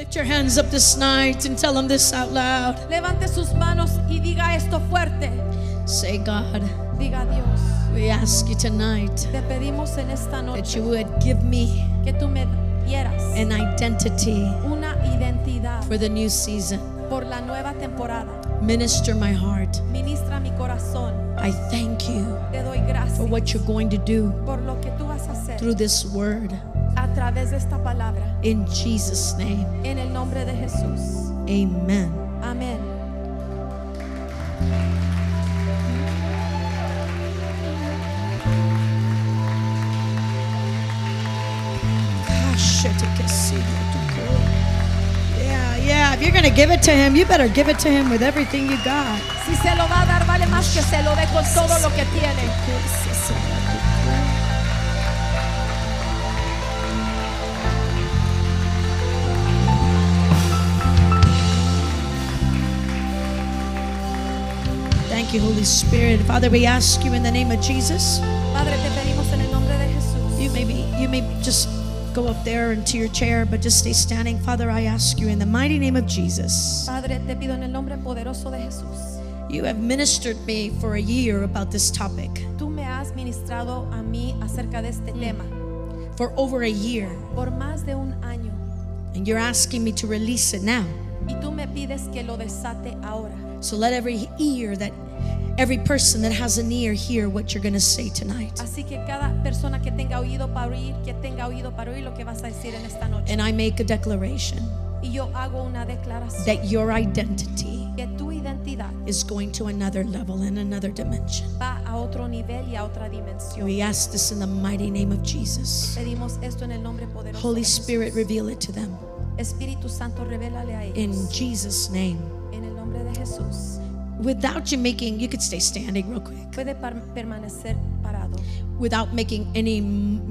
Lift your hands up this night and tell them this out loud. Levante sus manos y diga esto fuerte. Say, God, Diga Dios, we ask you tonight te pedimos en esta that noche you would give me que tú me dieras an identity una identidad for the new season. por la nueva temporada. Minister my heart. Ministra mi corazón. I thank you Te doy gracias for what you're going to do por lo que tú vas a hacer through this word. a través de esta palabra. In Jesus' name, En el nombre de Jesús. amen. Amén. Yeah. If you're going to give it to him, you better give it to him with everything you got. Si se lo va a dar, vale más que se lo dé con todo lo que tiene. Thank you, Holy Spirit. Father, we ask you in the name of Jesus. Padre, te pedimos en el nombre de Jesús. You may just go up there into your chair, but just stay standing. Father, I ask you in the mighty name of Jesus. Padre, te pido en el nombre poderoso de Jesús. You have ministered me for a year about this topic. Tú me has ministrado a mí acerca de este tema For over a year. por más de un año. And you're asking me to release it now. Y tú me pides que lo desate ahora. So let every person that has an ear hear what you're going to say tonight. Así que cada persona que tenga oído para oír, lo que vas a decir en esta noche. And I make a declaration Y yo hago una declaración that your identity que tu identidad is going to another level and another dimension. va a otro nivel y a otra dimensión. We ask this in the mighty name of Jesus. Pedimos esto en el nombre poderoso Holy de Jesús. Spirit, reveal it to them. Espíritu Santo, revélale a In ellos. Jesus' name. En el nombre de Jesús. Without you could stay standing real quick. Puede permanecer parado Without making any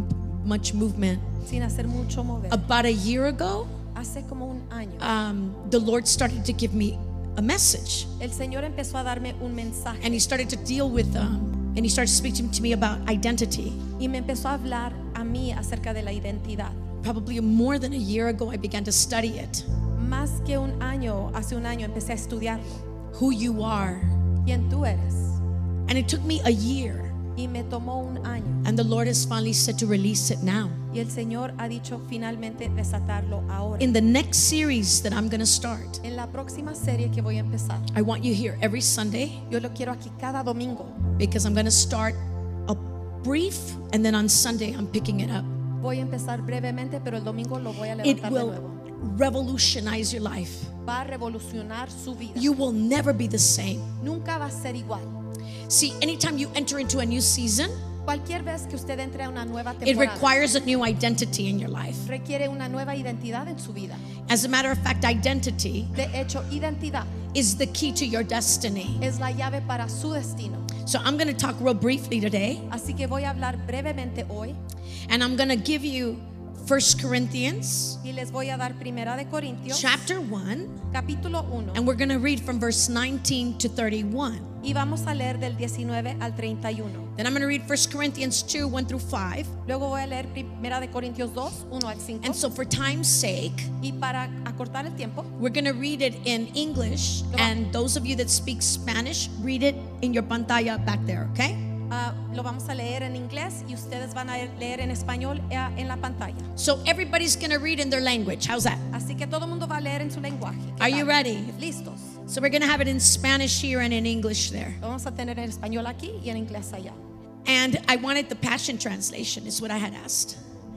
much movement. sin hacer mucho mover. About a year ago, Hace como un año, the Lord started to give me a message. el Señor empezó a darme un mensaje And he started to deal with and he started speaking to me about identity. y me empezó a hablar a mí acerca de la identidad. Probably more than a year ago, I began to study it. Más que un año, hace un año empecé a estudiarlo. Who you are. ¿Quién tú eres? And it took me a year. Y me tomó un año. And the Lord has finally said to release it now. Y el Señor ha dicho finalmente desatarlo ahora. In the next series that I'm going to start, En la próxima serie que voy a empezar, I want you here every Sunday yo lo quiero aquí cada domingo. because I'm going to start a brief and then on Sunday I'm picking it up. Voy a empezar brevemente, pero el domingo lo voy a It levantar de will nuevo. revolutionize your life. Va a revolucionar su vida. You will never be the same. Nunca va a ser igual. See, anytime you enter into a new season, Cualquier vez que usted entre a una nueva it temporada, requires a new identity in your life. requiere una nueva identidad en su vida. As a matter of fact, identity De hecho, identidad is the key to your destiny. es la llave para su destino. So I'm going to talk real briefly today, Así que voy a hablar brevemente hoy and I'm going to give you 1 Corinthians y les voy a dar Primera de Corintios, chapter 1, capítulo 1, and we're going to read from verse 19 to 31. y vamos a leer del 19 al 31. Then I'm going to read 1 Corinthians 2, 1 through 5. Luego voy a leer Primera de Corintios 2, 1 al 5. And so for time's sake, Y para acortar el tiempo, we're going to read it in English, and those of you that speak Spanish, read it in your pantalla back there, okay? lo vamos a leer en inglés y ustedes van a leer en español en la pantalla. So everybody's going to read in their language. How's that? Así que todo el mundo va a leer en su lenguaje. ¿Qué Are you tal? ready? Listos. So we're going to have it in Spanish here and in English there. Lo vamos a tener en español aquí y en inglés allá. And I wanted the Passion Translation is what I had asked.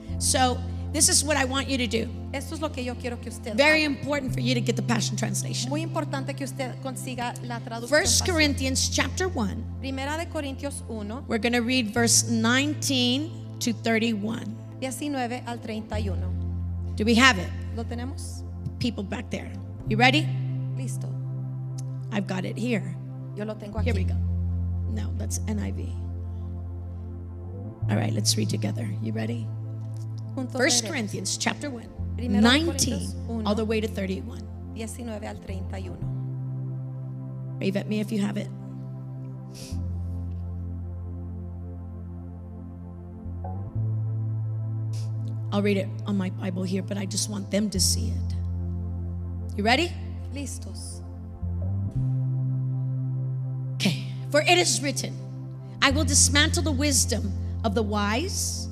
So this is what I want you to do. Esto es lo que yo quiero que usted Very haga. important for you to get the Passion Translation. Muy importante que usted consiga la traducción. 1 fácil. Corinthians chapter 1. Primera de Corintios 1, We're going to read verse 19 to 31. 19 al 31. Do we have it? ¿Lo tenemos? People back there. You ready? Listo. I've got it here. Yo lo tengo aquí. Here we go. No, that's NIV. All right, let's read together. You ready? Juntos 1 leeremos. Corinthians chapter 1, Primero de 19 Corintios 1, all the way to 31. 19 al 31. Wave at me if you have it. I'll read it on my Bible here, but I just want them to see it. You ready? Listos. Okay. For it is written, I will dismantle the wisdom of the wise,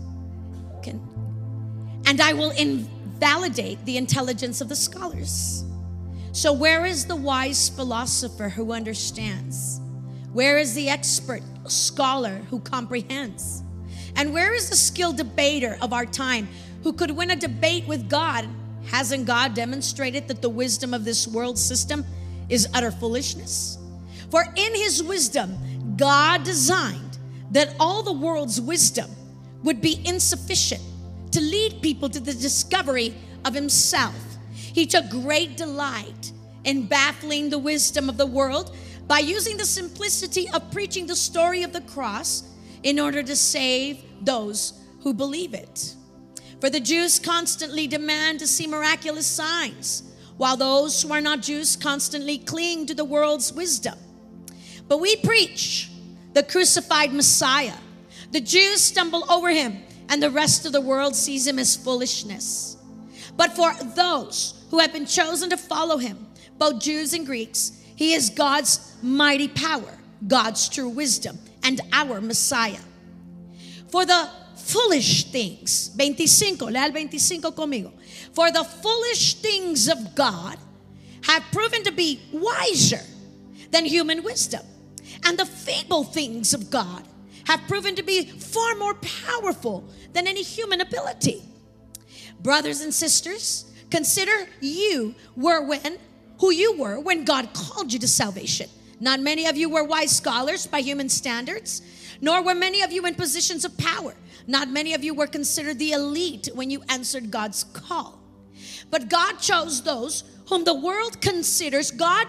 and I will invalidate the intelligence of the scholars. So where is the wise philosopher who understands? Where is the expert scholar who comprehends? And where is the skilled debater of our time who could win a debate with God? Hasn't God demonstrated that the wisdom of this world system is utter foolishness? For in his wisdom, God designed that all the world's wisdom would be insufficient to lead people to the discovery of himself. He took great delight in baffling the wisdom of the world by using the simplicity of preaching the story of the cross in order to save those who believe it. For the Jews constantly demand to see miraculous signs, while those who are not Jews constantly cling to the world's wisdom. But we preach the crucified Messiah. The Jews stumble over him, and the rest of the world sees him as foolishness. But for those who have been chosen to follow him, both Jews and Greeks, he is God's mighty power, God's true wisdom, and our Messiah. For the foolish things, 25, lea el 25 conmigo. For the foolish things of God have proven to be wiser than human wisdom, and the feeble things of God have proven to be far more powerful than any human ability. Brothers and sisters, consider who you were when God called you to salvation. Not many of you were wise scholars by human standards, nor were many of you in positions of power. Not many of you were considered the elite when you answered God's call. But God chose those whom the world considers,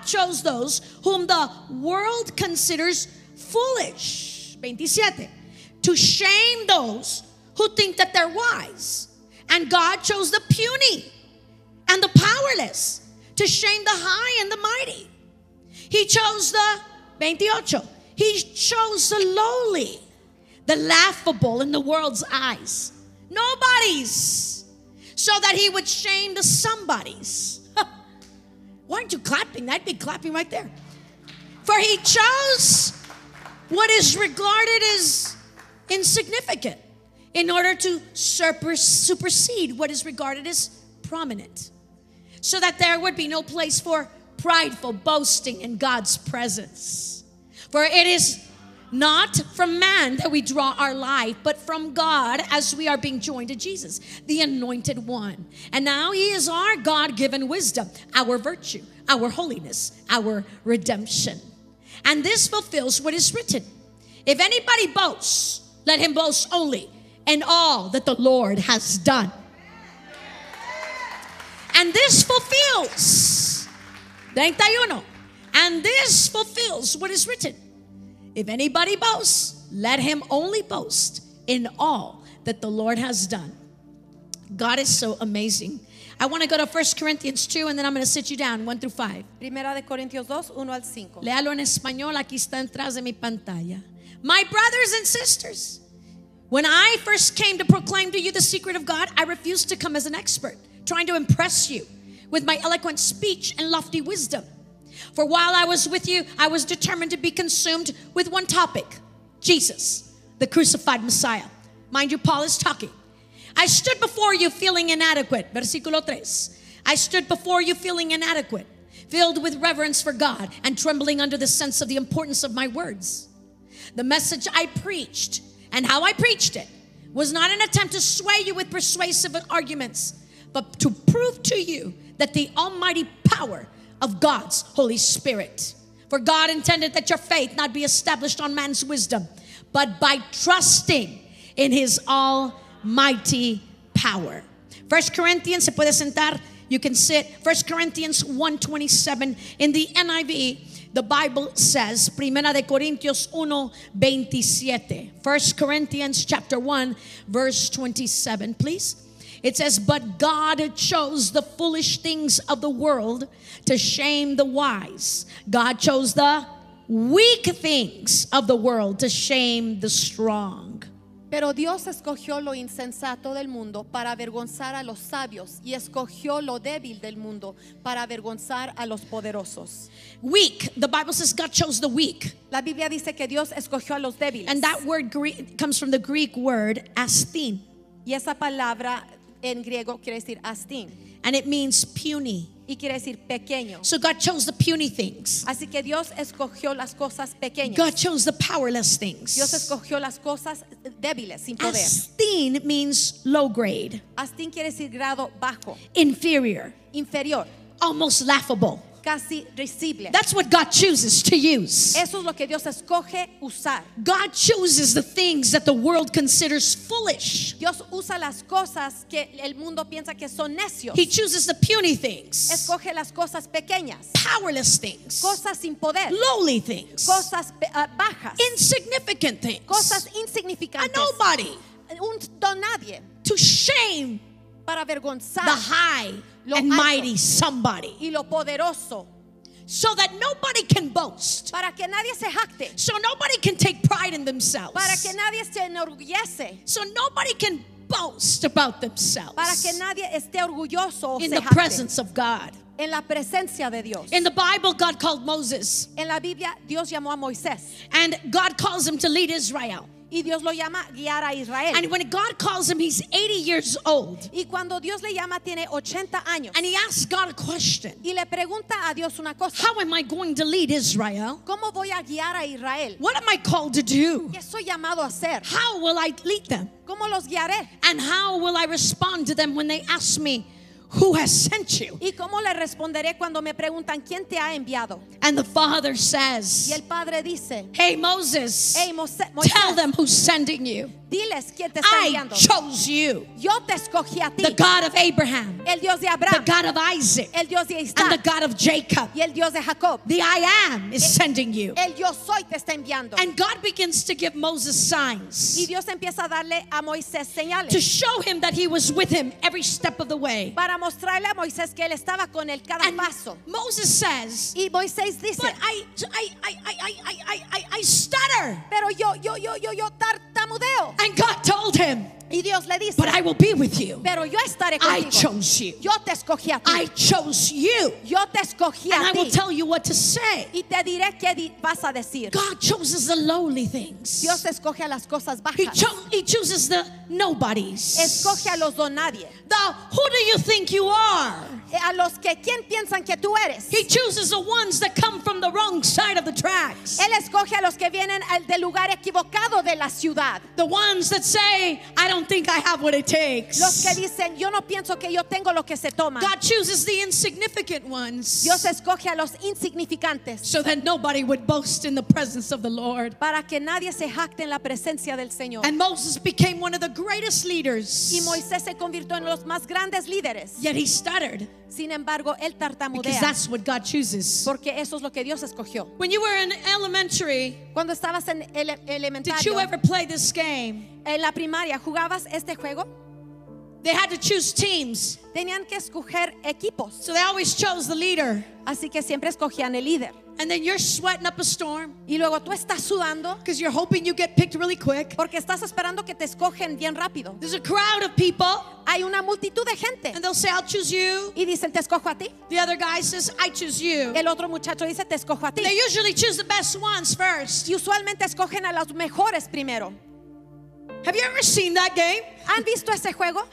foolish. 27. To shame those who think that they're wise. And God chose the puny and the powerless to shame the high and the mighty. He chose the 28. He chose the lowly, the laughable in the world's eyes. Nobodies. So that he would shame the somebodies. Why aren't you clapping? I'd be clapping right there. For he chose what is regarded as insignificant in order to supersede what is regarded as prominent, so that there would be no place for prideful boasting in God's presence. For it is not from man that we draw our life, but from God as we are being joined to Jesus, the anointed one. And now he is our God-given wisdom, our virtue, our holiness, our redemption. And this fulfills what is written. If anybody boasts, let him boast only in all that the Lord has done. And this fulfills, 31, and this fulfills what is written. If anybody boasts, let him only boast in all that the Lord has done. God is so amazing. I want to go to 1 Corinthians 2 and then I'm going to sit you down, 1 through 5. Primera de Corintios 2, 1 al 5. Léalo en español, aquí está detrás de mi pantalla. My brothers and sisters, when I first came to proclaim to you the secret of God, I refused to come as an expert, trying to impress you with my eloquent speech and lofty wisdom. For while I was with you, I was determined to be consumed with one topic, Jesus, the crucified Messiah. Mind you, Paul is talking. I stood before you feeling inadequate. Versículo 3. I stood before you feeling inadequate, filled with reverence for God and trembling under the sense of the importance of my words. The message I preached and how I preached it was not an attempt to sway you with persuasive arguments, but to prove to you that the almighty power of God's Holy Spirit. For God intended that your faith not be established on man's wisdom, but by trusting in his almighty power. 1 Corinthians, se puede sentar, you can sit. 1 Corinthians 1:27 in the NIV, the Bible says, Primera de Corintios 1:27. 1 Corinthians chapter 1, verse 27, please. It says, but God chose the foolish things of the world to shame the wise. God chose the weak things of the world to shame the strong. Pero Dios escogió lo insensato del mundo para avergonzar a los sabios y escogió lo débil del mundo para avergonzar a los poderosos. Weak. The Bible says God chose the weak. La Biblia dice que Dios escogió a los débiles. And that word comes from the Greek word astin. Y esa palabra en griego quiere decir astin. And it means puny. Y quiere decir pequeño. So God chose the puny things. Así que Dios escogió las cosas pequeñas. God chose the powerless things. Dios escogió las cosas débiles, sin poder. Astin means low grade, Astin quiere decir grado bajo, inferior, inferior, almost laughable. casi risible. That's what God chooses to use. Eso es lo que Dios escoge usar. God chooses the things that the world considers foolish. Dios usa las cosas que el mundo piensa que son necios. He chooses the puny things, Escoge las cosas pequeñas, powerless things, cosas sin poder, lowly things, cosas bajas, insignificant things, cosas a insignificantes, nobody, un don nadie, to shame para avergonzar the high lo and alto mighty somebody, y lo poderoso, so that nobody can boast, para que nadie se jacte, so nobody can take pride in themselves, para que nadie se enorgullece, so nobody can boast about themselves para que nadie esté orgulloso o in se the jacte. presence of God. En la presencia de Dios. In the Bible, God called Moses, En la Biblia Dios llamó a Moisés and God calls him to lead Israel. y Dios lo llama guiar a Israel. And when God calls him, he's 80 years old. Y cuando Dios le llama tiene 80 años And he asks God a question. y le pregunta a Dios una cosa: How am I going to lead Israel? ¿Cómo voy a guiar a Israel? What am I called to do? ¿Qué soy llamado a hacer? How will I lead them? ¿Cómo los guiaré? And how will I respond to them when they ask me, who has sent you? ¿Y cómo le responderé cuando me preguntan quién te ha enviado? And the father Y says, el padre dice: hey, Moses, Hey Moisés, tell them who's sending you. diles quién te está I enviando. chose you, Yo te escogí a ti, the God of Abraham, el Dios de the Abraham, God of Isaac, el Dios de and the Isaac God of Jacob. y el Dios de Jacob. The I am is sending you. El yo soy te está enviando. And God begins to give Moses Y signs Dios empieza a darle a Moisés to señales show him that he was with him every step of the way. para mostrarle a Moisés que él estaba con él cada And paso. Moses says, Y Moisés dice: but I stutter. pero yo tartamudeo. And God told him, Y Dios le dice: but I will be with you. pero yo estaré I contigo. chose you. Yo te escogí a I ti. chose you. Yo te escogí And a I will ti. tell you what to say. Y te diré qué vas a decir. God chooses the lowly things. Dios escoge a las cosas He bajas. chooses the nobodies. Escoge a los don nadie. Who do you think you are? A los que quién piensan que tú eres. He chooses the ones that come from the wrong side of the tracks. Él escoge a los que vienen del lugar equivocado de la ciudad. The ones that say, I don't think I have what it takes. Los que dicen: yo no pienso que yo tengo lo que se toma. God chooses the insignificant ones Dios escoge a los insignificantes so that nobody would boast in the presence of the Lord. para que nadie se jacte en la presencia del Señor. And Moses became one of the greatest leaders. Y Moisés se convirtió en los más grandes líderes. Yet he stuttered Sin embargo, él because tartamudea that's what God chooses. porque eso es lo que Dios escogió. When you were in elementary, Cuando estabas en el did you elementario, ever play this game? en la primaria, ¿jugabas este juego? They had to choose teams. Tenían que escoger equipos, So they always chose the leader. así que siempre escogían el líder. And then you're sweating up a storm Y luego tú estás sudando because you're hoping you get picked really quick. porque estás esperando que te escogen bien rápido. There's a crowd of people, Hay una multitud de gente and they'll say, I'll choose you. y dicen: te escojo a ti. The other guy says, I choose you. El otro muchacho dice: te escojo a ti. They usually choose the best ones first. Y usualmente escogen a los mejores primero. Have you ever seen that game? ¿Han visto ese juego?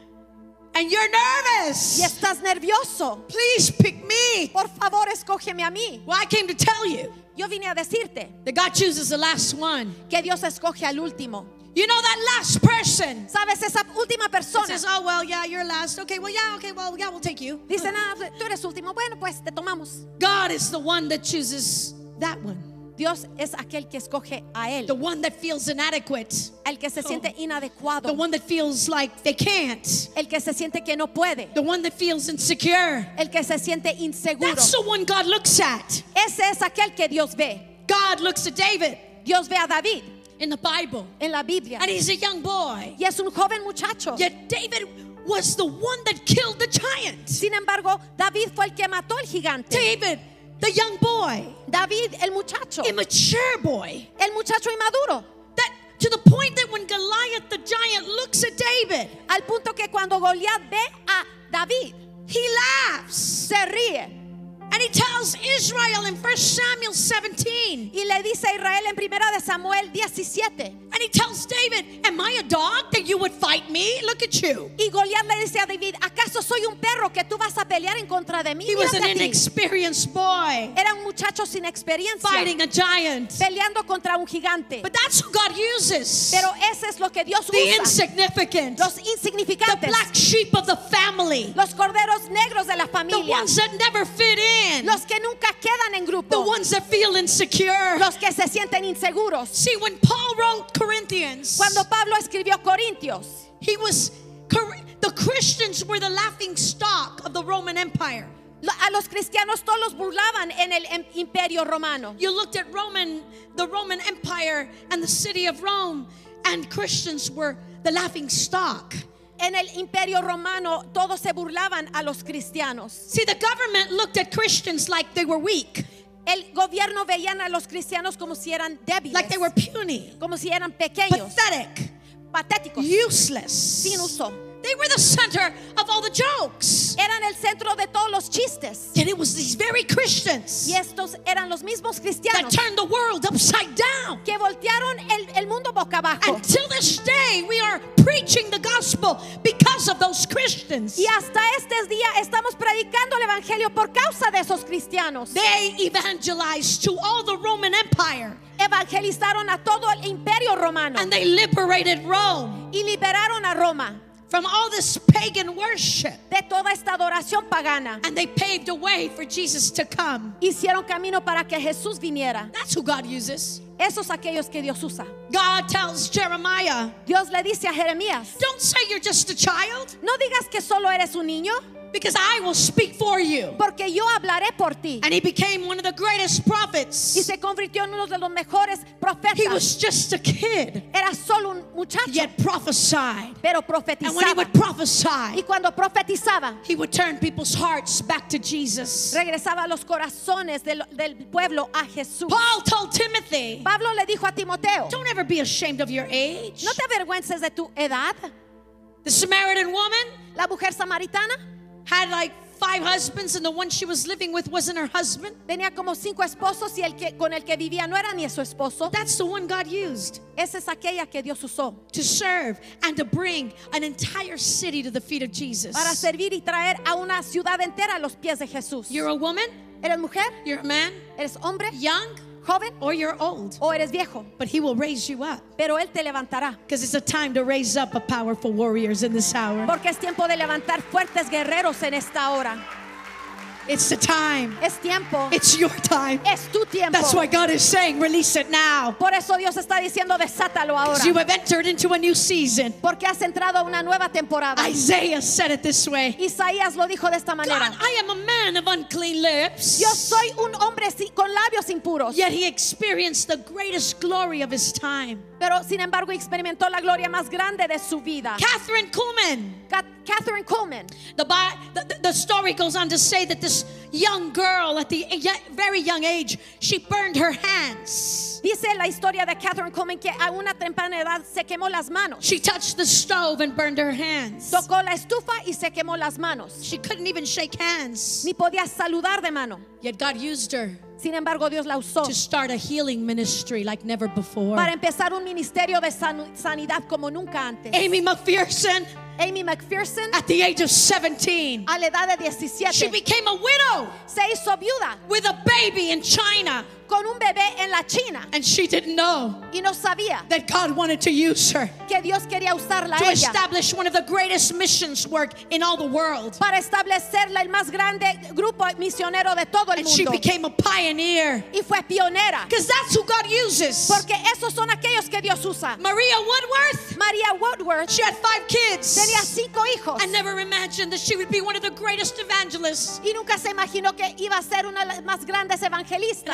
And you're nervous. Y estás nervioso. Please pick me. Por favor, escógeme a mí. Well, I came to tell you Yo vine a decirte that God chooses the last one. que Dios escoge al último. You know that last person ¿Sabes? Esa última persona says, oh, well, yeah, you're last. Okay, well, yeah, we'll take you. dice: tú eres último. Bueno, pues te tomamos. God is the one that chooses that one. Dios es aquel que escoge a él, The one that feels inadequate. el que se siente The inadecuado, one that feels like they can't. el que se siente que no puede, The one that feels insecure. el que se siente inseguro. That's the one God looks at. Ese es aquel que Dios ve. God looks at David Dios ve a David in the Bible, en la Biblia and he's a young boy. y es un joven muchacho. Yet David was the one that killed the giant. Sin embargo, David fue el que mató al gigante. David, the young boy, David, el muchacho, immature boy, el muchacho inmaduro, that To the point that when Goliath the giant looks at David, Al punto que cuando Goliat ve a David, he laughs. se ríe And he tells Israel in 1 Samuel 17, y le dice a Israel en 1 de Samuel 17. and he tells David, am I a dog that you would fight me? Look at you. Y Goliat le dice a David, ¿acaso soy un perro que tú vas a pelear en contra de mí? He was Mírate an a ti. inexperienced boy Era un muchacho sin experiencia, fighting a giant. peleando contra un gigante. But that's who God uses. Pero ese es lo que Dios The usa. insignificant, Los the insignificantes, black sheep of the family, los corderos negros de la the familia, ones that never fit in, los que nunca quedan en the grupo, ones that feel insecure. los que se sienten inseguros. See, when Paul wrote Corinthians, Cuando Pablo escribió Corintios, the Christians were the laughing stock of the Roman Empire. a los cristianos todos los burlaban en el imperio romano. You looked at the Roman Empire and the city of Rome, and Christians were the laughing stock. En el imperio romano todos se burlaban a los cristianos. See, the government looked at Christians like they were weak, El gobierno veían a los cristianos como si eran débiles, like they were puny, como si eran pequeños, pathetic, patéticos, useless. sin uso. They were the center of all the jokes. Eran el centro de todos los chistes. And it was these very Christians Y estos eran los mismos that cristianos turned the world upside down. que voltearon el mundo boca abajo. Until this day, we are preaching the gospel because of those Christians. Y hasta este día estamos predicando el evangelio por causa de esos cristianos. They evangelized to all the Roman Empire, Evangelizaron a todo el imperio romano and they liberated Rome y liberaron a Roma from all this pagan worship. de toda esta adoración pagana. And they paved a way for Jesus to come. Hicieron camino para que Jesús viniera. That's who God uses. Esos aquellos que Dios usa. God tells Jeremiah, Dios le dice a Jeremías, don't say you're just a child, no digas que solo eres un niño, because I will speak for you. porque yo hablaré por ti. And he became one of the greatest Y prophets. se convirtió en uno de los mejores profetas. He was just a kid, Era solo un muchacho, yet prophesied. pero And when he profetizaba. would prophesy, Y cuando profetizaba, he would turn people's hearts back to Jesus. regresaba a los corazones del pueblo a Jesús. Paul told Timothy, Pablo le dijo a Timoteo, don't ever be ashamed of your age. no te avergüences de tu edad. The Samaritan woman La mujer samaritana had like 5 husbands, and the one she was living with wasn't her husband. tenía como 5 esposos y con el que vivía no era ni su esposo. That's the one God used Esa es aquella que Dios usó to serve and to bring an entire city to the feet of Jesus. para servir y traer a una ciudad entera a los pies de Jesús. You're a woman, ¿Eres mujer? you're a man, ¿Eres hombre? young, ¿Joven? or you're old, ¿O eres viejo? but he will raise you up, Pero Él te levantará. because it's a time to raise up a powerful warriors in this hour. Porque es tiempo de levantar fuertes guerreros en esta hora. It's the time. Es tiempo. It's your time. Es tu tiempo. That's why God is saying, release it now. Por eso Dios está diciendo, desátalo ahora. Because you have entered into a new season. Porque has entrado a una nueva temporada. Isaiah said it this way. Isaías lo dijo de esta God, manera. I am a man of unclean lips. Yo soy un hombre con labios impuros. Yet he experienced the greatest glory of his time. Pero sin embargo experimentó la gloria más grande de su vida. Catherine Kuhlman. Catherine Coleman. The story goes on to say that this young girl at the very young age, she burned her hands. Dice la historia de Catherine Coleman que a una temprana edad se quemó las manos. She touched the stove and burned her hands. Tocó la estufa y se quemó las manos. She couldn't even shake hands. Ni podía saludar de mano. Yet God used her Sin embargo, Dios la usó to start a healing ministry like never before. para empezar un ministerio de sanidad como nunca antes. Amy McPherson, Amy McPherson, at the age of 17, a la edad de she 17, became a widow se hizo viuda with a baby in China. con un bebé en la China And she didn't know y no sabía that God wanted to use her que Dios quería usarla to a ella establish one of the greatest missions work in all the world. para establecerla el más grande grupo misionero de todo el And she mundo. became a pioneer. Y fue pionera. Because that's who God uses. Porque esos son aquellos que Dios usa. Maria Woodworth, María Woodworth she had 5 kids. tenía 5 hijos I never imagined that she would be one of the greatest evangelists. y nunca se imaginó que iba a ser una de las más grandes And I evangelistas. came to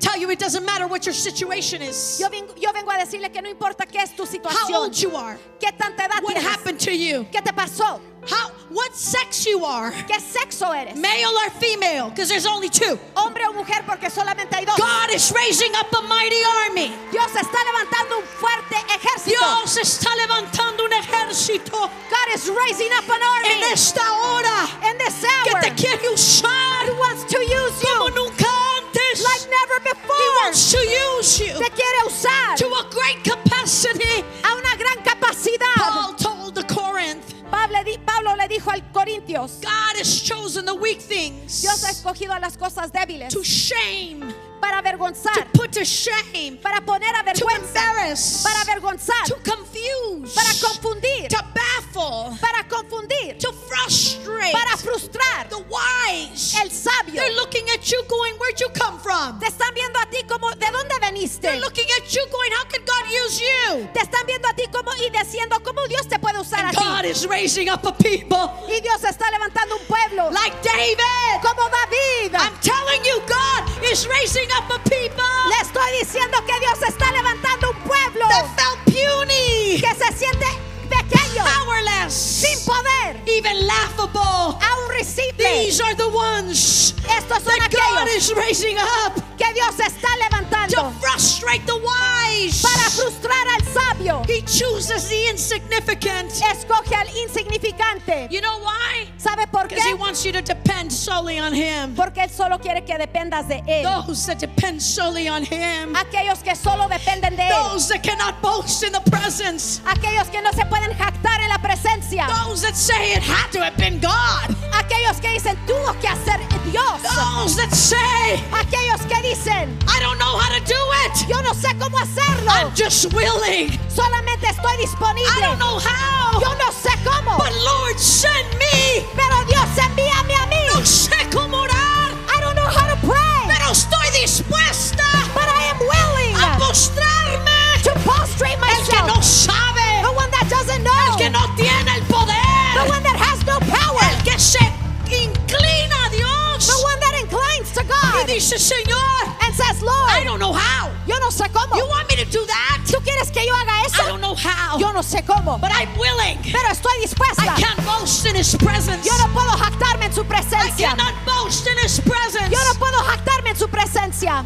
tell you it doesn't matter what your situation is. Yo vengo a decirle que no importa qué es tu How situación, old you are. qué tanta edad What tienes, happened to you. qué te pasó, What sex you are. qué sexo eres, Male or female. Because there's only two. hombre o mujer, porque solamente hay dos. God is raising up a mighty army. Dios está levantando un fuerte ejército. Dios está levantando un ejército God is raising up an army en esta hora in this que hour. te quiere usar He wants to use como you nunca antes. like never He before. wants to use you Te quiere usar to a great capacity. a una gran capacidad. Paul told the Corinth, Pablo le dijo al Corintios, God has chosen the weak things Dios ha escogido a las cosas débiles to shame, para avergonzar, put to shame, para poner a to vergüenza, embarrass, para avergonzar, to confuse, para confundir, to baffle, para confundir, to frustrate para frustrar. the wise. El sabio. They're looking at you going, where'd you come from? Te están viendo a ti como, ¿de dónde veniste? They're looking at you going, how can God use you? Te están viendo a ti como y diciendo cómo Dios te puede usar a And ti. God is raising up a people Y Dios está levantando un pueblo like David. como David. I'm telling you, God is raising up a people Le estoy diciendo que Dios está levantando un pueblo that felt puny, que se siente pequeño, powerless, sin poder, even laughable. aún risible. These are the ones Estos son that God aquellos is raising up que Dios está to levantando frustrate the wise. para frustrar al sabio. He chooses the insignificant. Escoge al insignificante. You know why? ¿Sabe por Because He qué? wants you to depend solely on Him. Porque Él solo quiere que dependas de Él. Those that depend solely on Him. Aquellos que solo dependen de Él. Those that cannot boast in the presence. Aquellos que no se pueden jactar en la presencia. Those that say it had to have been God. Aquellos que dicen tuvo que hacer Dios. Those that say, Aquellos que dicen I don't know how to do it. yo no sé cómo hacerlo. I'm just willing. Solamente estoy I disponible. don't know how. Yo no sé cómo. But Lord, send me. Pero Dios envíame a mí. No sé cómo orar. I don't know how to pray. Pero estoy dispuesta But I am willing a postrarme. to prostrate El que no myself. sabe. The one that doesn't know. El que no tiene el The poder. one that has no power. El que se inclina a Dios. The one that inclines to Y God dice, Señor, and says, I Lord, don't know how. yo no sé cómo. You want me to do that? ¿Tú quieres que yo haga I eso? don't know how. Yo no sé cómo. But I'm willing. Pero estoy dispuesta. I can't boast in His presence. Yo no puedo jactarme en su I presencia. cannot boast in His presence. Yo no puedo jactarme en su presencia.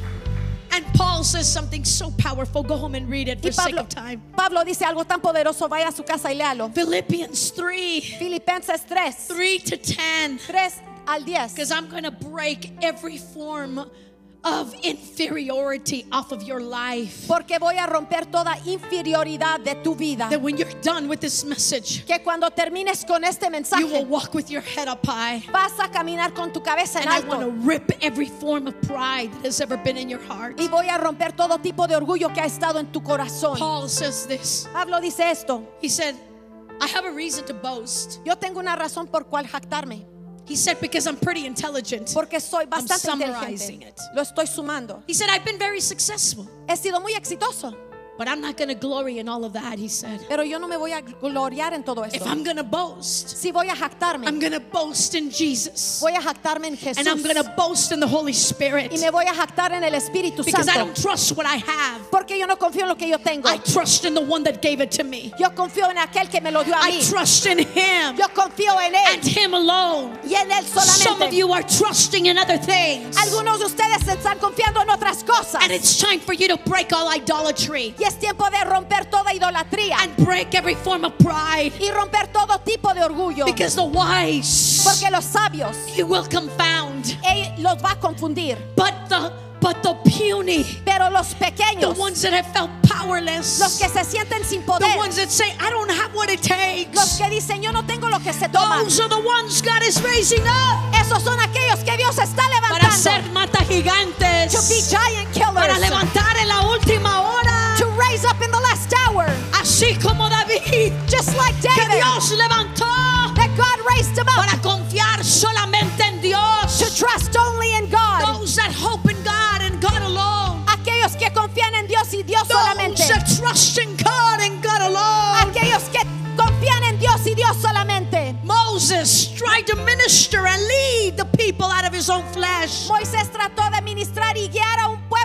And Paul says something so powerful. Go home and read it for Y sake of time. Pablo dice algo tan poderoso. Vaya a su casa y léalo. Philippians 3, Filipenses 3, 3 to 10. 3 al 10. Because I'm going to break every form of inferiority off of your life. Porque voy a romper toda inferioridad de tu vida. That when you're done with this message, Que cuando termines con este you will mensaje, walk with your head up high. vas a caminar con tu cabeza en And I want to alto. rip every form of pride that has ever been in your heart. Y voy a romper todo tipo de orgullo que ha estado en tu corazón. Paul says this. Pablo dice esto. He said, I have a reason to boast. Yo tengo una razón por cual jactarme. He said, because I'm pretty intelligent. Porque soy bastante summarizing inteligente. it. Lo estoy sumando. He said, I've been very successful. He sido muy exitoso. But I'm not going to glory in all of that, he said. Pero yo no me voy a gloriar en todo If esto. I'm going to boast, Si voy a jactarme, I'm going to boast in Jesus. voy a jactarme en Jesús. And I'm going to boast in the Holy Spirit. Y me voy a jactar en el Espíritu Because I Santo. don't trust what I have. Porque yo no confío en lo que yo tengo. I trust in the one that gave it to me. Yo confío en aquel que me lo dio a I mí. trust in Him Yo confío en Él and Him alone. y en Él Some of solamente. you are trusting in other things. Algunos de ustedes se están confiando en otras cosas. And it's time for you to break all idolatry Y es tiempo de romper toda idolatría. and break every form of pride. Y romper todo tipo de orgullo. Because the wise Porque los sabios, He will confound. Él los va a confundir. But the puny, Pero los the pequeños, ones that have felt powerless, los que se sienten sin the poder, ones that say, I don't have what it los takes, que dicen yo no tengo lo que se toma, those are the ones God is raising up esos son aquellos que Dios está para levantando. ser mata gigantes, To be giant para killers. levantar en la última hora, To raise up in the last hour. así como David, Just like que David. Dios levantó That God raised him up. para confiar solamente en Dios. To trust only in God. Those that hope in God and God alone. Aquellos que confían en Dios y Dios solamente. Those that trust in God and God alone. Aquellos que confían en Dios y Dios solamente. Moses tried to minister and lead the people out of his own flesh. Moisés trató de ministrar y guiar a un pueblo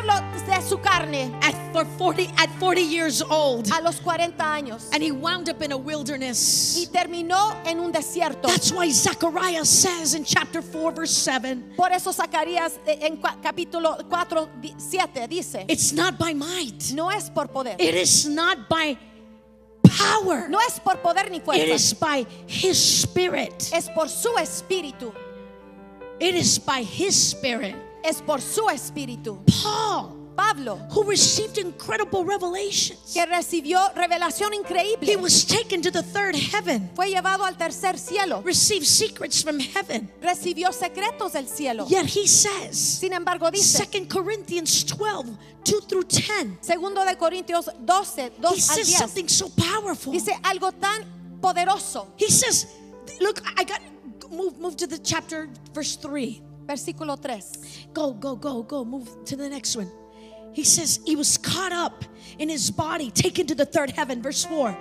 de su carne at 40 years old. a los 40 años And he wound up in a wilderness. y terminó en un desierto. That's why Zechariah says in chapter 4 verse 7, Por eso Zacarías en capítulo 4, 7 dice, it's not by might. no es por poder, It is not by power. no es por poder ni It fuerza, is by his spirit. es por su espíritu, It is by his spirit. es por su espíritu. Paul, Pablo, who received incredible revelations, que recibió revelación he increíble, was taken to the third heaven, fue llevado al tercer cielo, received secrets from heaven. recibió secretos del cielo. Yet he says, Sin embargo, dice, 2 Corinthians 12, 2 through 10, segundo de Corintios 12, 2 he al says 10, something so powerful. dice algo tan poderoso. He says, look, I got move to the chapter verse 3. Versículo 3. Go, move to the next one. He says he was caught up in his body, taken to the third heaven, verse 4.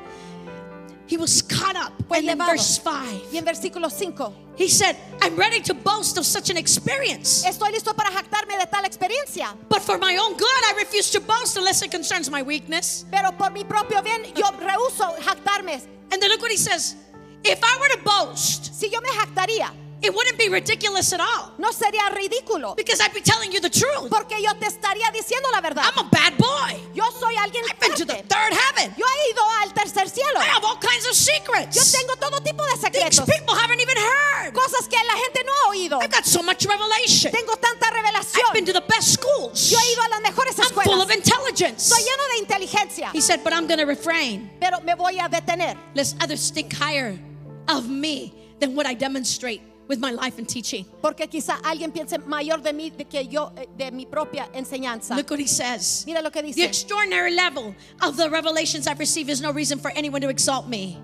He was caught up. Fue And then llevado. verse 5, Y en versículo 5, he said, I'm ready to boast of such an experience. estoy listo para jactarme de tal experiencia, But for my own good, I refuse to boast unless it concerns my weakness. pero por mi propio bien yo rehúso jactarme. And then look what he says. If I were to boast, Si yo me jactaría, it wouldn't be ridiculous at all. no sería ridículo, Because I'd be telling you the truth. porque yo te estaría diciendo la verdad. I'm a bad boy. Yo soy alguien I've been to the fuerte. third heaven. Yo he ido al tercer cielo. I have all kinds of Yo secrets. tengo todo tipo de Things secretos, people haven't even heard. cosas que la gente no ha oído. I've got so much revelation. Tengo tanta I've been revelación. to the best schools. Yo he ido a las mejores I'm full of escuelas. intelligence. Soy lleno de inteligencia, He said, but I'm going to refrain pero me voy a detener, lest others think higher of me than what I demonstrate with my life and teaching. porque quizá alguien piense mayor de mí de que yo, de mi propia enseñanza. Look what he says. Mira lo que The dice. extraordinary level of the revelations I've received is no reason for anyone to exalt me.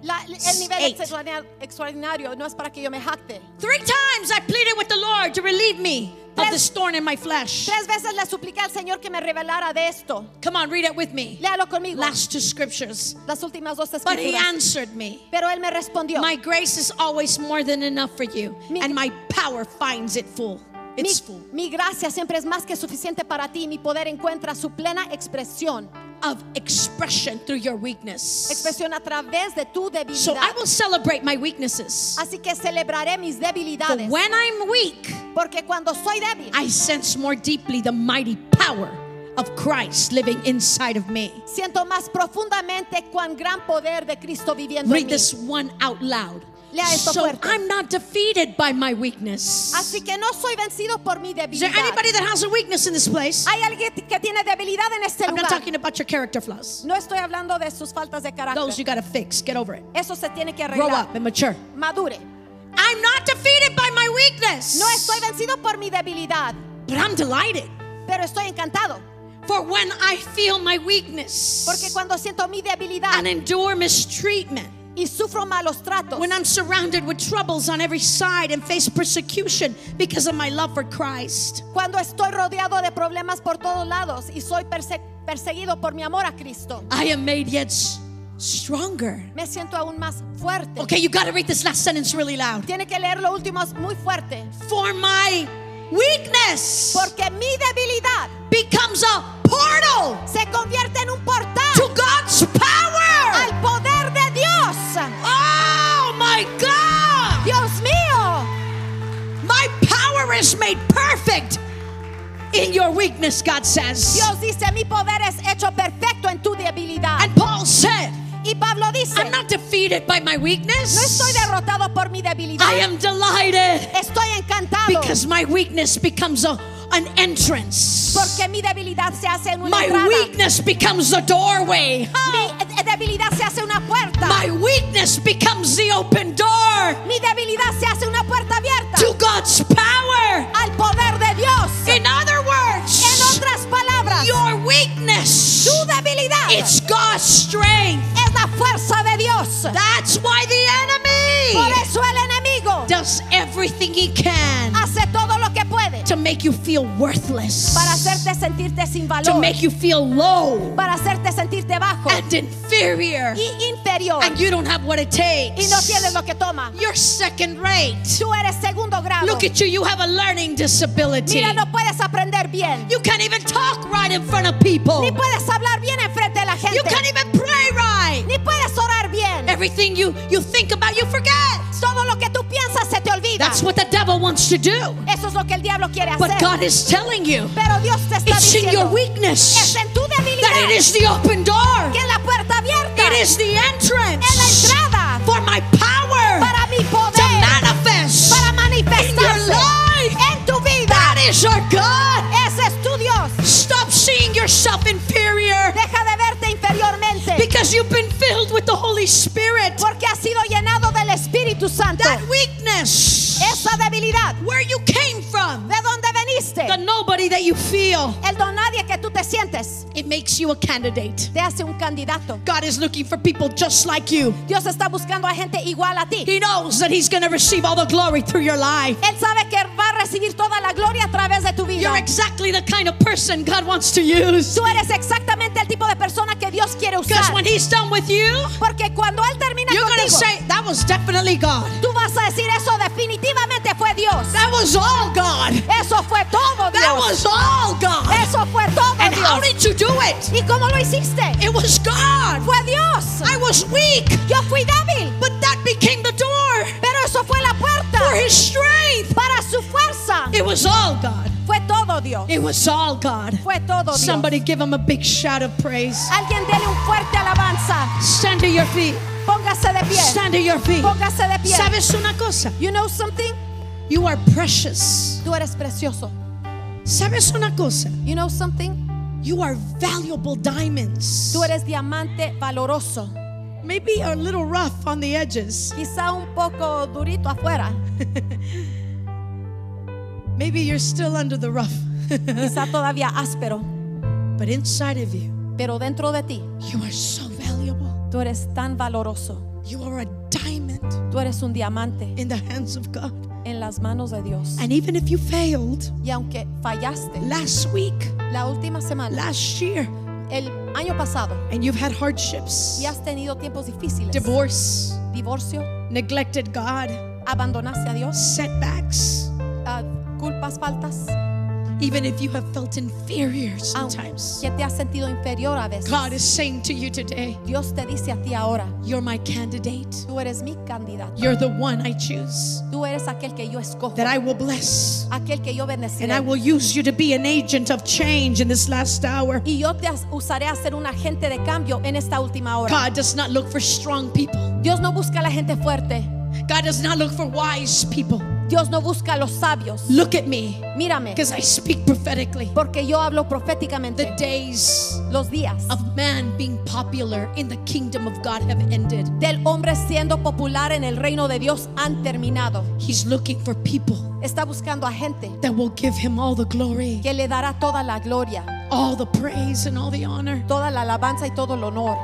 El nivel 8. extraordinario no es para que yo me jacte. 3 times I pleaded with the Lord to relieve me of this thorn in my flesh. 3 veces le supliqué al Señor que me revelara de esto. Come on, read it with me. Léalo conmigo. Last 2 scriptures. Las últimas 2 But he escrituras. answered me. Pero él me respondió. My grace is always more than enough for you, Mi- and my power finds it full. It's full Mi gracia siempre es más que suficiente para ti. Mi poder encuentra su plena expresión. of expression through your weakness. Expresión a través de tu So I debilidad. will celebrate my weaknesses. Así que celebraré mis But debilidades. when I'm weak, Porque cuando soy débil, I sense more deeply the mighty power of Christ living inside of me. siento más profundamente cuán gran poder de Cristo viviendo en Read mí. this one out loud. Lea esto So fuerte. I'm not defeated by my weakness. Así que no soy vencido por mi Is there debilidad. anybody that has a weakness in this place? Hay alguien que tiene debilidad en este I'm not lugar. talking about your character flaws. No estoy hablando de sus faltas de Those you carácter. gotta fix. Get over it. Eso se tiene que Grow arreglar. up and mature. Madure. I'm not defeated by my weakness. No estoy vencido por mi debilidad, But I'm delighted. pero estoy encantado. For when I feel my weakness Porque cuando siento mi debilidad and endure mistreatment, y sufro malos tratos, when I'm surrounded with troubles on every side and face persecution because of my love for Christ, cuando estoy rodeado de problemas por todos lados y soy perseguido por mi amor a Cristo, I am made yet stronger. me siento aún más fuerte. Okay, you got to read this last sentence really loud. Tiene que leer lo último muy fuerte. For my weakness Porque mi debilidad becomes a portal se convierte en un portal to God's power. al poder de Dios. Oh my God! Dios mío, My power is made perfect in your weakness, God says. Dios dice, mi poder es hecho perfecto en tu debilidad. And Paul said, Y Pablo dice, I'm not defeated by my no weakness. estoy derrotado por mi debilidad. I am delighted Estoy encantado because my weakness becomes an entrance. porque mi debilidad se hace en una My entrada. weakness becomes a doorway. Mi debilidad se hace una puerta. My weakness becomes the open door Mi debilidad se hace una puerta abierta to God's power. al poder de Dios. In other En words, otras palabras, your weakness, tu debilidad it's God's strength. es la fuerza de Dios. That's why the Por enemy eso el enemigo does everything he can hace todo lo que puede to make you feel worthless, para hacerte sentirte sin to valor, make you feel low para hacerte sentirte bajo and inferior, y inferior, and you don't have what it takes. y no tienes lo que toma. You're second rate. Tú eres segundo grado. Look at you, you have a learning disability. Mira, no puedes aprender bien, You can't even talk right in front of people. ni puedes hablar bien enfrente de la gente, You can't even pray right. ni puedes orar bien. Everything you think about, you forget. Todo lo que tú piensas se te olvida. That's what the devil wants to do. Eso es lo que el diablo quiere But hacer. God is telling you, Pero Dios te está it's in your diciendo, weakness es en tu that debilidad, it is the open door. que es la puerta abierta, It is the entrance es la entrada for my power para mi to poder, manifest para in your manifestarse life. en tu vida. That is our God. Ese es tu Dios. Stop seeing yourself inferior Deja de verte inferiormente, because you've been filled with the Holy Spirit. porque has sido llenado del Espíritu Santo. That weakness, Esa debilidad, where you came from, ¿de dónde veniste? the nobody that you feel, El don nadie que tú te sientes it makes you a candidate. te hace un candidato. God is looking for people just like you. Dios está buscando a gente igual a ti. He knows that He's going to receive all the glory through your life. Él sabe que va a recibir toda la gloria a través de tu vida. You're exactly the kind of person God wants to use. Tú eres exactamente el tipo de persona que Dios quiere Because usar. when He's done with you, Porque cuando Él termina you're going to contigo, say, that was definitely God. tú vas a decir, eso definitivamente fue Dios. That was all God. Eso fue todo That Dios. was all God. Eso fue todo And how Dios. did you do it? ¿Y cómo lo hiciste? It was God. Fue Dios. I was weak, Yo fui débil, but that became the door pero eso fue la puerta for His strength. para su fuerza. It was all God. Fue todo Dios. It was all God. Fue todo Dios. Somebody give Him a big shout of praise. Alguien dele un fuerte alabanza. Stand to your feet. Póngase de pie. Stand to your feet. Póngase de pie. ¿Sabes una cosa? You know something? You are precious. Tú eres precioso. ¿Sabes una cosa? You know something? You are valuable diamonds. Tú eres diamante valoroso. Maybe a little rough on the edges. Quizá un poco durito afuera. Maybe you're still under the rough. Quizá todavía áspero. But inside of you, Pero dentro de ti, you are so valuable. tú eres tan valoroso. You are a diamond Tú eres un diamante in the hands of God. en las manos de Dios. And even if you failed Y aunque fallaste last week, la última semana, last year, el año pasado, and you've had hardships, y has tenido tiempos difíciles, divorce, divorcio, neglected God, abandonaste a Dios, setbacks, culpas, faltas, even if you have felt inferior sometimes, aunque te has sentido inferior a veces, God is saying to you today, Dios te dice a ti ahora, you're my candidate. tú eres mi candidato, You're the one I choose, tú eres aquel que yo escojo, that I will bless. aquel que yo And I bendeciré. will use you to be an agent of change in this last hour. Y yo te usaré a ser un agente de cambio en esta última hora. God does not look for strong people. Dios no busca a la gente fuerte. God does not look for wise people. Dios no busca a los sabios. Look at me, Mírame, because I speak prophetically. porque yo hablo The proféticamente. days Los días of man being popular in the kingdom of God have ended. del hombre siendo popular en el reino de Dios han terminado. He's looking for people Está buscando a gente that will give him all the glory, que le dará toda la gloria, all the praise, and all the honor. toda la alabanza y todo el honor.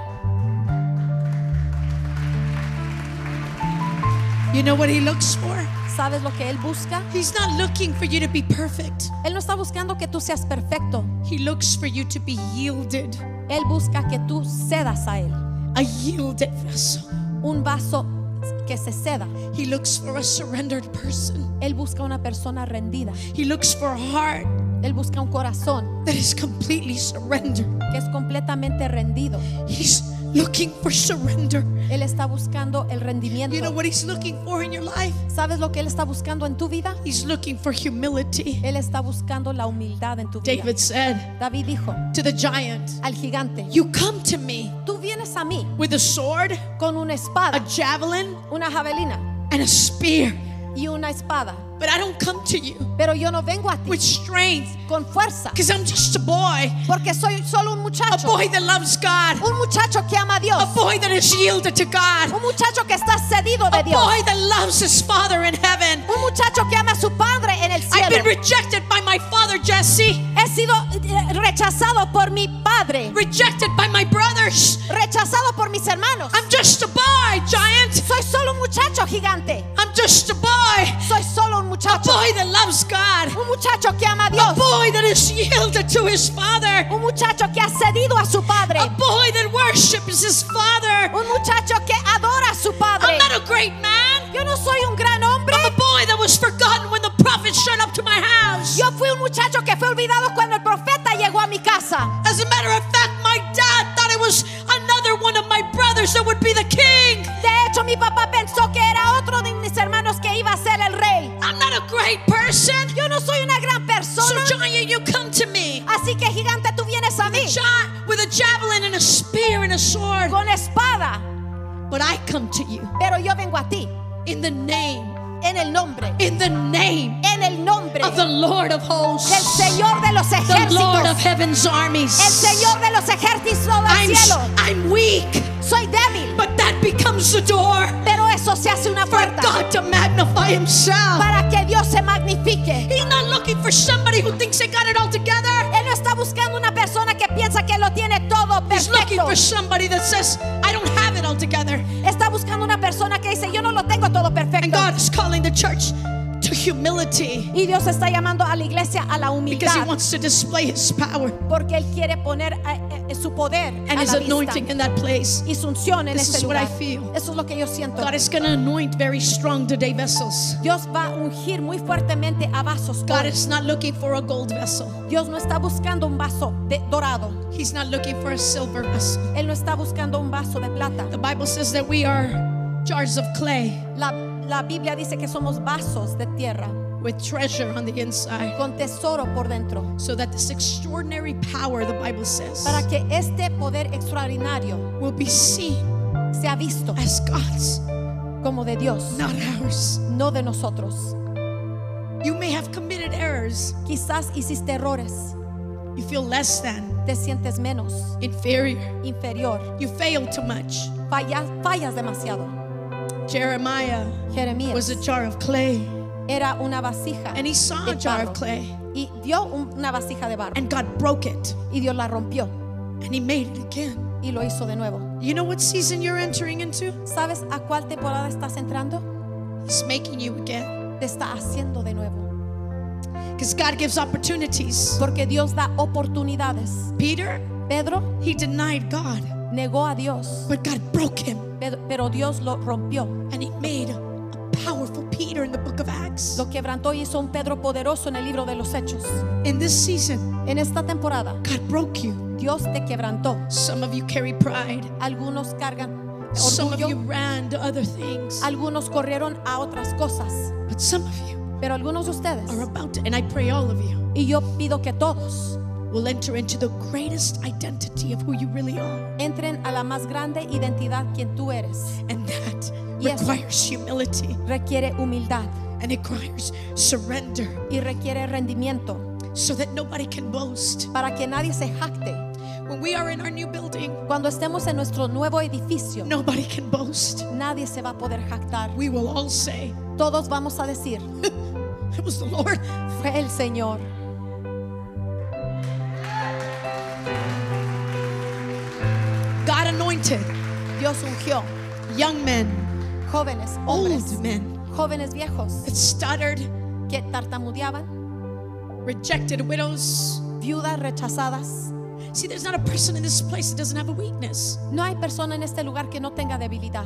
You know what he looks for? ¿Sabes lo que Él busca? He's not looking for you to be perfect. Él no está buscando que tú seas perfecto. He looks for you to be yielded, Él busca que tú cedas a Él. a yielded vessel. Un vaso que se ceda. He looks for a surrendered person. Él busca una persona rendida. He looks for a heart Él busca un corazón that is completely surrendered. que es completamente rendido. He's looking for surrender. Él está buscando el rendimiento. You know what he's looking for in your life? ¿Sabes lo que Él está buscando en tu vida? He's looking for humility. Él está buscando la humildad en tu vida. David said David dijo to the giant, al gigante, you come to me tú vienes a mí with a sword, con una a espada, javelin, una javelina and a spear, y una espada, but I don't come to you pero yo no vengo a ti with strength, con fuerza, because I'm just a boy, porque soy solo un a muchacho, boy that loves God, un muchacho que ama a Dios, a boy that is yielded to God, un muchacho que está cedido a de Dios, boy that loves his father in heaven. un muchacho que ama a su padre en el I've cielo. been rejected by my father Jesse, He sido rechazado por mi padre, rejected by my brothers. rechazado por mis hermanos. I'm just a boy, giant. Soy solo un muchacho gigante. I'm just a boy. Soy solo un un A muchacho, boy that loves God. un muchacho que ama a A Dios, boy that is yielded to his father. un muchacho que ha cedido a su padre, A boy that worships his father. un muchacho que adora a su padre. I'm not a great man. Yo no soy un gran hombre. I'm a boy that was forgotten when the prophet showed up to my house. Yo fui un muchacho que fue olvidado cuando el profeta llegó a mi casa. As a matter of fact, my dad thought it was another one of my brothers that would be the king. De hecho, mi papá pensó que era otro de mis hermanos que iba a ser el rey. I'm not a great person. Yo no soy una gran So persona. giant, you come to me Así que gigante, tú vienes a mí with a javelin and a spear and a sword. con espada. But I come to you Pero yo vengo a ti in the name en el nombre of the Lord of hosts, del Señor de los the Lord of ejércitos, heaven's armies. el Señor de los ejércitos del cielo. I'm weak, Soy débil, but that becomes the door pero eso se hace una for puerta God to magnify himself. para que Dios se magnifique. He's not looking for somebody who thinks they got it all together. Él no está buscando una persona que piensa que lo tiene todo He's looking perfecto. for somebody that says, I don't have it all together. Está buscando una persona que dice, yo no lo tengo todo And perfecto. God is calling the church to humility Y Dios está llamando a la iglesia a la because he humildad, wants to display his power porque Él quiere poner su poder and a his la anointing vista in that place. y su unción en This este is what I lugar. feel. Eso es lo que yo siento. God is going to anoint very strong today vessels. Dios va a ungir muy fuertemente a vasos. God hoy. is not looking for a gold vessel. Dios no está buscando un vaso dorado. He's not looking for a silver vessel. Él no está buscando un vaso de plata. The Bible says that we are jars of clay La Biblia dice que somos vasos de tierra with treasure on the inside, con tesoro por dentro, so that this extraordinary power, the Bible says, para que este poder extraordinario will be seen sea visto as God's, como de Dios, not ours. no de nosotros. You may have committed errors. Quizás hiciste errores, You feel less than, te sientes menos, inferior. inferior, You failed too much. fallas demasiado. Jeremiah Jeremías was a jar of clay, era una vasija and he saw de a jar barro of clay, y vio una vasija de barro and God broke it, y Dios la rompió and he made it again. y lo hizo de nuevo. You know what season you're entering into? ¿Sabes a cuál temporada estás entrando? He's making you again. Te está haciendo de nuevo, Because God gives opportunities. porque Dios da oportunidades. Peter, Pedro he denied God, negó a Dios, but God broke him, pero Dios lo rompió, and he made a powerful Peter in the book of Acts. lo quebrantó y hizo un Pedro poderoso en el libro de los Hechos. In this season, En esta temporada God broke you. Dios te quebrantó. Some of you carry pride. Algunos cargan Some of you orgullo, ran to other things. algunos corrieron a otras cosas, But some of you pero algunos de ustedes, are about to, and I pray all of you y yo pido que todos will enter into the greatest identity of who you really are. entren a la más grande identidad quien tú eres. And that Yes. requires humility, Requiere humildad and it requires surrender, y requiere rendimiento so that nobody can boast. para que nadie se jacte. When we are in our new building, Cuando estemos en nuestro nuevo edificio, nobody can boast. nadie se va a poder jactar. We will all say, Todos vamos a decir, it was the Lord. fue el Señor. God anointed Dios ungió young men, jóvenes, old hombres, men jóvenes viejos that stuttered, que tartamudeaban, rejected widows. viudas rechazadas. See, there's not a person in this place that doesn't have a weakness. No hay persona en este lugar que no tenga debilidad.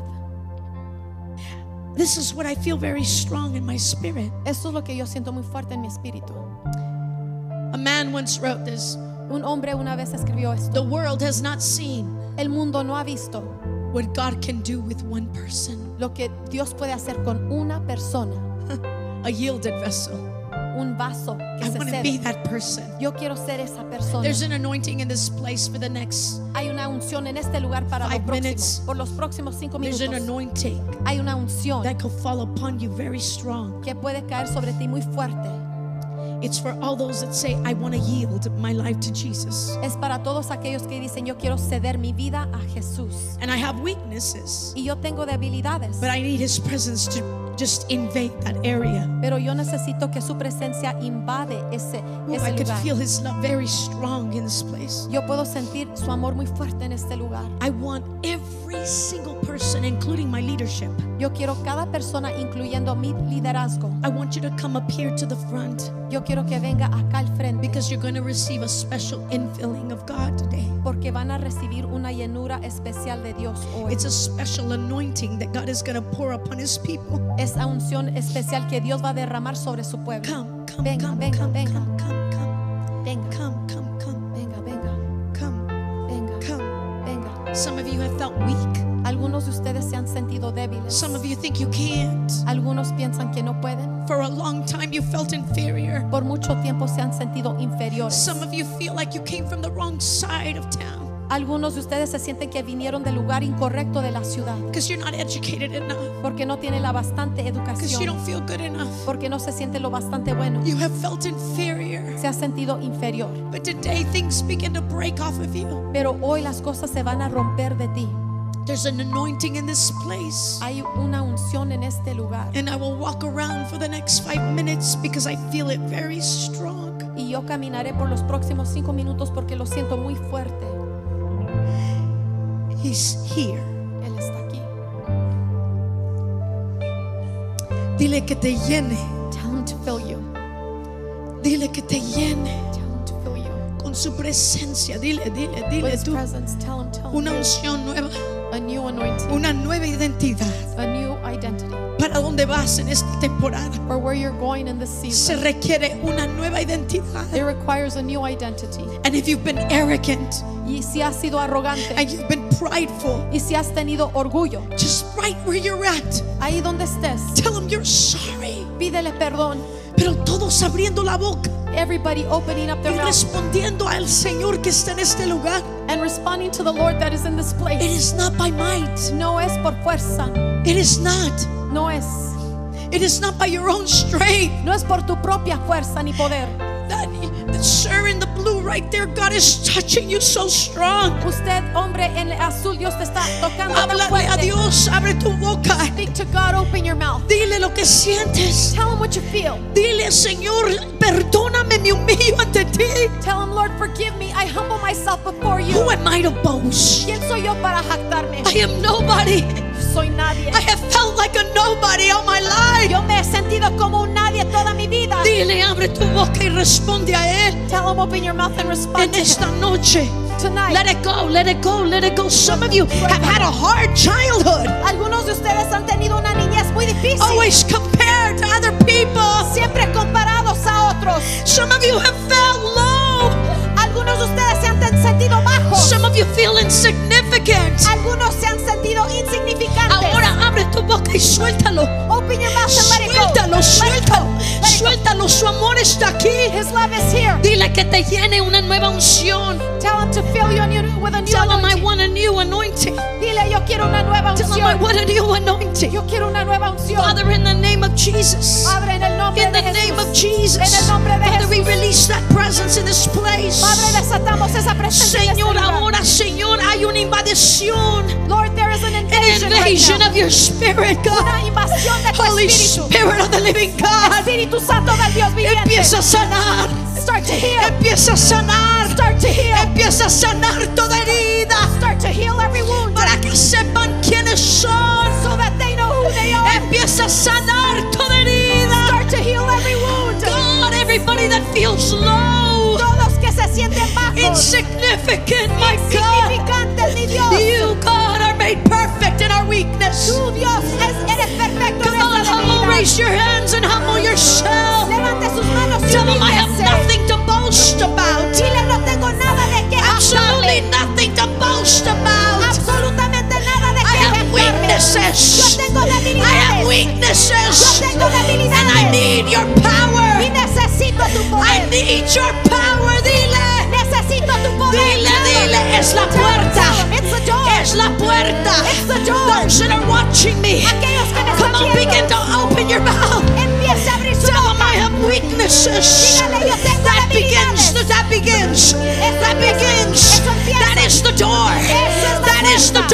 This is what I feel very strong in my spirit. Esto es lo que yo siento muy fuerte en mi espíritu. A man once wrote this: Un hombre una vez escribió esto. the world has not seen El mundo no ha visto what God can do with one person. lo que Dios puede hacer con una persona, A yielded vessel. un vaso que I se want to be cede. that person. Yo quiero ser esa persona. There's an anointing in this place for the next. Hay una unción en este lugar para lo 5 próximo. minutes. Por los próximos 5 There's an minutos. anointing Hay una unción that could fall upon you very strong. que puede caer sobre ti muy fuerte. It's for all those that say, I want to yield my life to Jesus. Es para todos aquellos que dicen, yo quiero ceder mi vida a Jesús. And I have weaknesses, Y yo tengo debilidades, but I need His presence to just invade that area. Pero yo necesito que su presencia invade ese I could lugar. feel His love very strong in this place. Yo puedo sentir su amor muy fuerte en este lugar. I want every single person, including my leadership. Yo quiero cada persona, incluyendo mi liderazgo. I want you to come up here to the front, Yo quiero que venga acá al frente, because you're going to receive a special infilling of God today. porque van a recibir una llenura especial de Dios hoy. It's a special anointing that God is going to pour upon His people. Esa unción especial que Dios va a derramar sobre su pueblo. Come, come, Venga, come, venga, come, venga. come, come, come, Venga, come, come, come, venga, venga, come, venga, come. venga. Some of you have felt weak. Algunos de ustedes se han sentido débiles. Some of you think you can't. Algunos piensan que no pueden. For a long time you felt inferior. Por mucho tiempo se han sentido inferiores. Some of you feel like you came from the wrong side of town Algunos de ustedes se sienten que vinieron del lugar incorrecto de la ciudad, because you're not educated enough, porque no tienen la bastante because you educación, don't feel good enough. porque no se siente lo bastante bueno. You have felt inferior. Se ha sentido inferior. But today things begin to break off of you. Pero hoy las cosas se van a romper de ti. There's an anointing in this place. Hay una unción en este lugar. And I will walk around for the next 5 minutes because I feel it very strong. Y yo caminaré por los próximos 5 minutos porque lo siento muy fuerte. He's here. Él está aquí. Dile que te llene. Tell him to fill you. Dile que te llene Tell him to fill you. con su presencia. Dile With his tú. presence, tell him. Una unción nueva, A new anointing. una nueva identidad. A new identity. ¿Para dónde vas en esta temporada? For where you're going in this Se season. requiere una nueva identidad. It requires a new identity. And if you've been arrogant Y si has sido arrogante, and you've been prideful, y si has tenido orgullo, just right where you're at, ahí donde estés, tell them you're sorry. pídele perdón. Pero todos abriendo la boca Everybody opening up their y mouth respondiendo al Señor que está en este lugar. and responding to the Lord that is in this It place. is not by might. No es por fuerza, It is not. no es. It is not by your own strength. No es por tu propia fuerza ni poder. That sir in the blue right there, God is touching you so strong. Usted, hombre en azul, Dios te está tocando tan Háblale a fuerte. Dios, abre tu boca. Speak to God, open your mouth. Dile lo que sientes. Tell him what you feel. Dile, Señor, perdóname, me humillo ante ti. Tell him, Lord, forgive me. I humble myself before you. Who am I to boast? ¿Quién soy yo para jactarme? I am nobody. Soy nadie. I have felt like a nobody all my life. Yo me he sentido como un nadie toda mi vida. Dile, abre tu boca y responde a Él. Tell him, open your mouth and respond En to esta him. noche, Tonight. let it go, let it go, let it go. Some of you have had a hard childhood, Algunos de ustedes han tenido una niñez muy difícil. always compared to other people. Siempre comparados a otros. Some of you have felt low. Algunos de ustedes se han sentido bajos. Some of you feel insignificant. Algunos se han sentido insignificantes. Ahora abre tu boca y suéltalo. Open your mouth and let it go. Suéltalo, Let it suéltalo, go. Let it go. suéltalo. Su amor está aquí. His love is here. Dile que te llene una nueva unción. Tell him to fill you with a new Tell him I anointing. want a new anointing. Dile, yo quiero una nueva Tell him I unción. want a new anointing. Yo quiero una nueva unción. Father, in the name of Jesus. Padre, en el nombre In de the name of Jesús. En Jesus. el nombre de Father, we Jesús. release that presence in this place. Padre, desatamos esa presencia en este Señor, lugar. ahora, Señor, hay una invasión. Lord, there is an An invasion right invasion now. of your spirit, God. Una invasión de tu Holy espíritu. Spirit of the living God. Espíritu Santo del Dios viviente. Empieza a sanar. Start to heal. Empieza a sanar. Start to heal. Empieza a sanar toda herida. Start to heal every wound. Para que sepan quiénes son. So that they know who they are. Empieza a sanar toda herida. Start to heal every wound. God, everybody that feels low, Todos que se sienten bajos. insignificant, my God. Insignificantes, mi Dios. You, God, are made perfect in our weakness. Tu Dios eres perfecto en Come on, esta humble, debilidad. raise your hands and humble yourself. Levante sus manos y Tell them I have humíllense. nothing to boast about. Dile, no tengo nada de que Absolutely jactarme. nothing to boast about. Absolutamente nada de I que have jactarme. weaknesses. Yo tengo I have debilidades. weaknesses. Yo tengo debilidades. And I need your Y power. necesito tu I poder. need your power. Dile. Necesito tu poder. Dile, Tell them. dile, es la Tell them, puerta. tell them. It's the door. Es la puerta. It's the door. Those that are watching me, Aquellos que me come están on, begin viendo. to open your mouth. Empieza a abrir su Tell them boca. I have weaknesses. Dígale, yo tengo That begins. debilidades. That begins. Eso That empieza. begins. Eso empieza. That is the door. Esa es la That is the puerta.